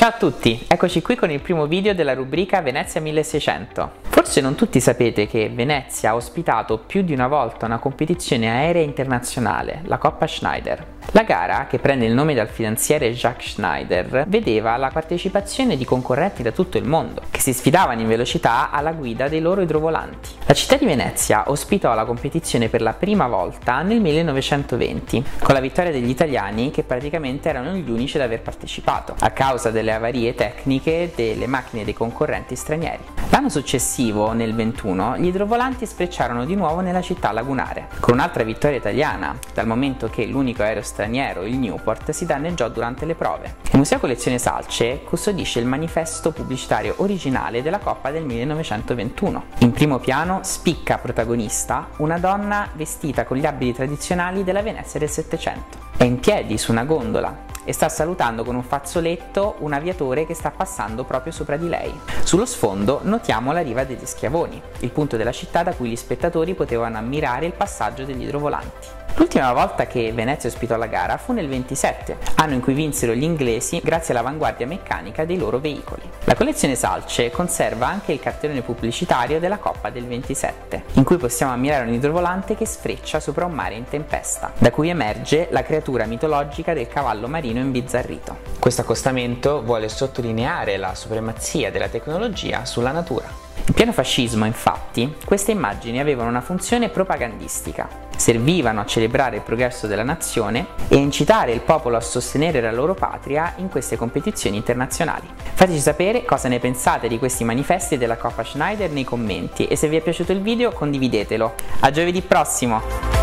Ciao a tutti, eccoci qui con il primo video della rubrica Venezia 1600. Forse non tutti sapete che Venezia ha ospitato più di una volta una competizione aerea internazionale, la Coppa Schneider. La gara, che prende il nome dal finanziere Jacques Schneider, vedeva la partecipazione di concorrenti da tutto il mondo, che si sfidavano in velocità alla guida dei loro idrovolanti. La città di Venezia ospitò la competizione per la prima volta nel 1920, con la vittoria degli italiani che praticamente erano gli unici ad aver partecipato, a causa delle avarie tecniche delle macchine dei concorrenti stranieri. L'anno successivo, nel 21, gli idrovolanti sfrecciarono di nuovo nella città lagunare, con un'altra vittoria italiana, dal momento che l'unico aereo straniero, il Newport, si danneggiò durante le prove. Il Museo Collezione Salce custodisce il manifesto pubblicitario originale della Coppa del 1921. In primo piano spicca protagonista una donna vestita con gli abiti tradizionali della Venezia del Settecento. È in piedi su una gondola e sta salutando con un fazzoletto un aviatore che sta passando proprio sopra di lei. Sullo sfondo notiamo la riva degli Schiavoni, il punto della città da cui gli spettatori potevano ammirare il passaggio degli idrovolanti. L'ultima volta che Venezia ospitò la gara fu nel 27, anno in cui vinsero gli inglesi grazie all'avanguardia meccanica dei loro veicoli. La collezione Salce conserva anche il cartellone pubblicitario della Coppa del 27, in cui possiamo ammirare un idrovolante che sfreccia sopra un mare in tempesta, da cui emerge la creatura mitologica del cavallo marino imbizzarrito. Questo accostamento vuole sottolineare la supremazia della tecnologia sulla natura. In pieno fascismo, infatti, queste immagini avevano una funzione propagandistica. Servivano a celebrare il progresso della nazione e a incitare il popolo a sostenere la loro patria in queste competizioni internazionali. Fateci sapere cosa ne pensate di questi manifesti della Coppa Schneider nei commenti e se vi è piaciuto il video condividetelo. A giovedì prossimo!